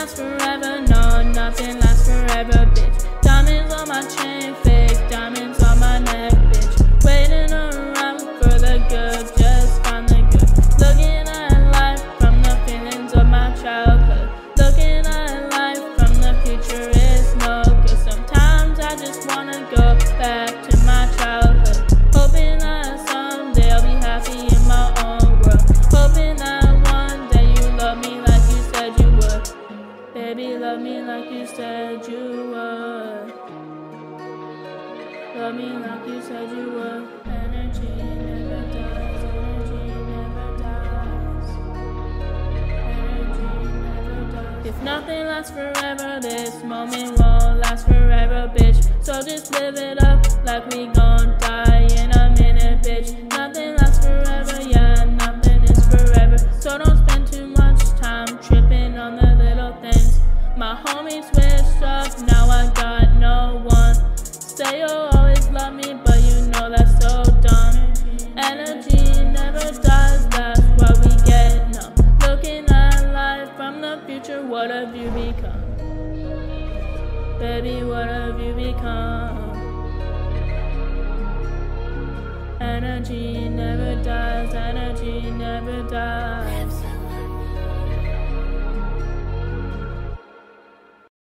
lasts forever, no, nothing lasts forever, bitch. Diamonds on my chain, fake diamonds on my neck, bitch. Waiting around for the good, just find the good. Looking at life from the feelings of my childhood. Looking at life from the future is no good. Sometimes I just wanna go back to my childhood. Hoping that someday I'll be happy in my own world. Hoping that one day you love me like you said you would. Baby, love me like you said you would. Love me like you said you would. Energy never dies, energy never dies. Energy never dies. If nothing lasts forever, this moment won't last forever, bitch. So just live it up like we gon' die in a minute, bitch. Nothing lasts forever, yeah, nothing is forever. So don't spend too much time tripping on the little things. My homies switched up, now I got no one. Say you'll always love me, but you know that's so dumb. Energy never dies, that's what we get numb. Looking at life from the future, what have you become? Baby, what have you become? Energy never dies, energy never dies.